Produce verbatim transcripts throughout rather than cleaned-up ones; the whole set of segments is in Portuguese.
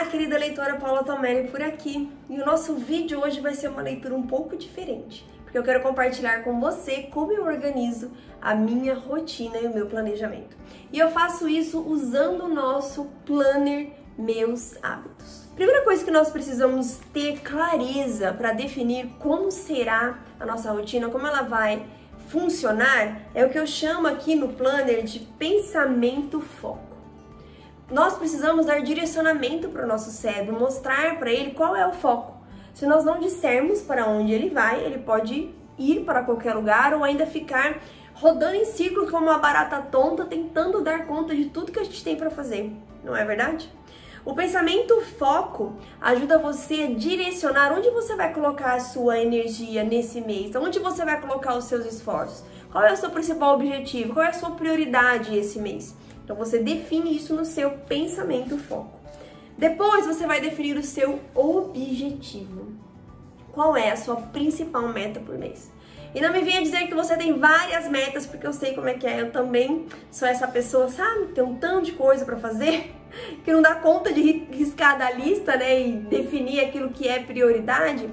Olá, querida leitora, Paula Tomelli por aqui. E o nosso vídeo hoje vai ser uma leitura um pouco diferente, porque eu quero compartilhar com você como eu organizo a minha rotina e o meu planejamento. E eu faço isso usando o nosso planner Meus Hábitos. Primeira coisa que nós precisamos ter clareza para definir como será a nossa rotina, como ela vai funcionar, é o que eu chamo aqui no planner de pensamento foco. Nós precisamos dar direcionamento para o nosso cérebro, mostrar para ele qual é o foco. Se nós não dissermos para onde ele vai, ele pode ir para qualquer lugar ou ainda ficar rodando em círculo como uma barata tonta, tentando dar conta de tudo que a gente tem para fazer. Não é verdade? O pensamento foco ajuda você a direcionar onde você vai colocar a sua energia nesse mês, onde você vai colocar os seus esforços, qual é o seu principal objetivo, qual é a sua prioridade esse mês. Então você define isso no seu pensamento foco. Depois você vai definir o seu objetivo. Qual é a sua principal meta por mês? E não me venha dizer que você tem várias metas, porque eu sei como é que é. Eu também sou essa pessoa, sabe? Tem um tanto de coisa para fazer que não dá conta de riscar da lista, né? E definir aquilo que é prioridade.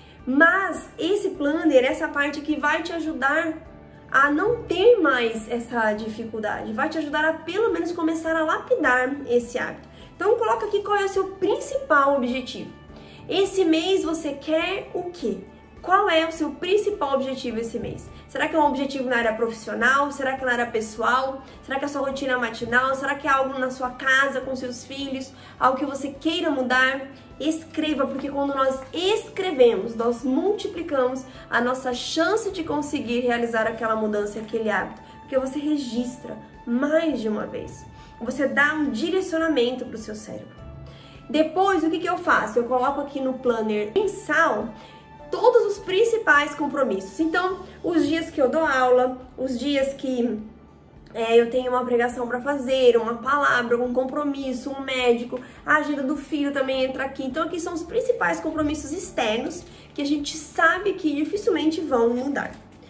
Mas esse planner, essa parte que vai te ajudar a não ter mais essa dificuldade, vai te ajudar a pelo menos começar a lapidar esse hábito. Então coloca aqui qual é o seu principal objetivo. Esse mês você quer o quê? Qual é o seu principal objetivo esse mês? Será que é um objetivo na área profissional? Será que é na área pessoal? Será que é a sua rotina matinal? Será que é algo na sua casa com seus filhos? Algo que você queira mudar? Escreva, porque quando nós escrevemos, nós multiplicamos a nossa chance de conseguir realizar aquela mudança, aquele hábito, porque você registra mais de uma vez. Você dá um direcionamento para o seu cérebro. Depois, o que, que eu faço? Eu coloco aqui no planner mensal todos os principais compromissos. Então, os dias que eu dou aula, os dias que é, eu tenho uma pregação para fazer, uma palavra, um compromisso, um médico, a agenda do filho também entra aqui. Então, aqui são os principais compromissos externos que a gente sabe que dificilmente vão mudar.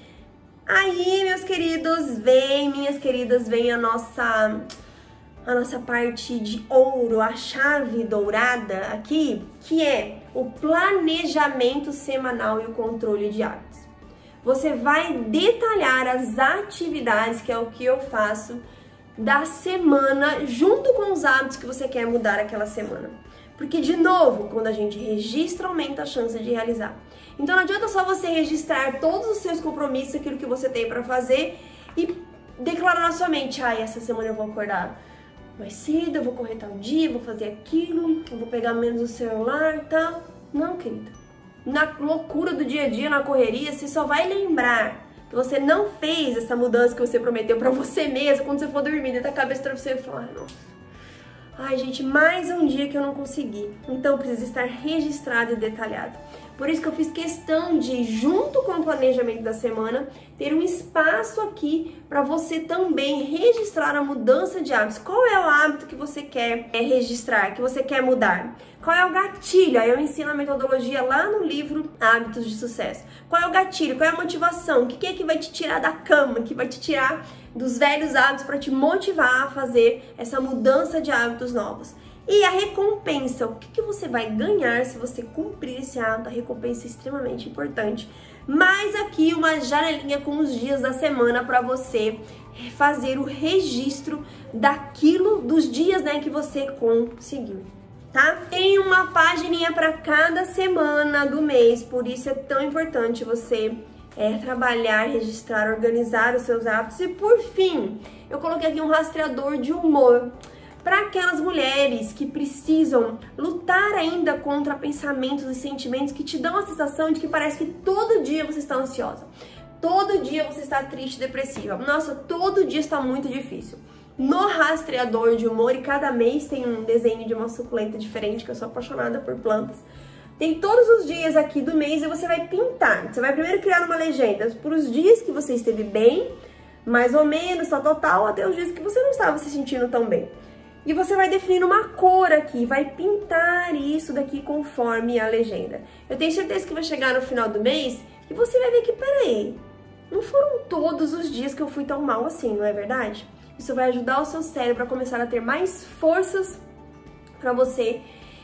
Aí, meus queridos, vem, minhas queridas, vem a nossa... a nossa parte de ouro, a chave dourada aqui, que é o planejamento semanal e o controle de hábitos. Você vai detalhar as atividades, que é o que eu faço, da semana, junto com os hábitos que você quer mudar aquela semana. Porque, de novo, quando a gente registra, aumenta a chance de realizar. Então não adianta só você registrar todos os seus compromissos, aquilo que você tem para fazer, e declarar na sua mente, ah, essa semana eu vou acordar mais cedo, eu vou correr tal dia, vou fazer aquilo, eu vou pegar menos o celular e tal. Não, querida. Na loucura do dia a dia, na correria, você só vai lembrar que você não fez essa mudança que você prometeu pra você mesmo quando você for dormir, dentro da cabeça pra você e falar, nossa, ai gente, mais um dia que eu não consegui. Então precisa estar registrado e detalhado. Por isso que eu fiz questão de, junto com o planejamento da semana, ter um espaço aqui para você também registrar a mudança de hábitos. Qual é o hábito que você quer é, registrar, que você quer mudar? Qual é o gatilho? Aí eu ensino a metodologia lá no livro Hábitos de Sucesso. Qual é o gatilho? Qual é a motivação? O que é que vai te tirar da cama? Que vai te tirar dos velhos hábitos para te motivar a fazer essa mudança de hábitos novos? E a recompensa, o que, que você vai ganhar se você cumprir esse hábito? A recompensa é extremamente importante. Mais aqui uma janelinha com os dias da semana para você fazer o registro daquilo, dos dias, né, que você conseguiu, tá? Tem uma pagininha para cada semana do mês, por isso é tão importante você é, trabalhar, registrar, organizar os seus hábitos. E por fim, eu coloquei aqui um rastreador de humor, para aquelas mulheres que precisam lutar ainda contra pensamentos e sentimentos que te dão a sensação de que parece que todo dia você está ansiosa, todo dia você está triste, depressiva, nossa, todo dia está muito difícil. No rastreador de humor, e cada mês tem um desenho de uma suculenta diferente, que eu sou apaixonada por plantas, tem todos os dias aqui do mês e você vai pintar. Você vai primeiro criar uma legenda por os dias que você esteve bem, mais ou menos, só total, até os dias que você não estava se sentindo tão bem. E você vai definir uma cor aqui, vai pintar isso daqui conforme a legenda. Eu tenho certeza que vai chegar no final do mês e você vai ver que, peraí, não foram todos os dias que eu fui tão mal assim, não é verdade? Isso vai ajudar o seu cérebro a começar a ter mais forças para você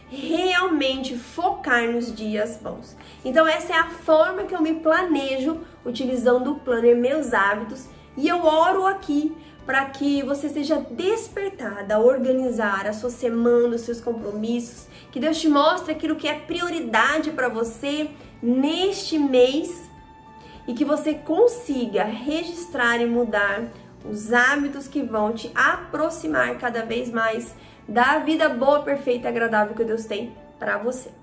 realmente focar nos dias bons. Então essa é a forma que eu me planejo utilizando o planner Meus Hábitos, e eu oro aqui para que você seja despertada a organizar a sua semana, os seus compromissos, que Deus te mostre aquilo que é prioridade para você neste mês e que você consiga registrar e mudar os hábitos que vão te aproximar cada vez mais da vida boa, perfeita e agradável que Deus tem para você.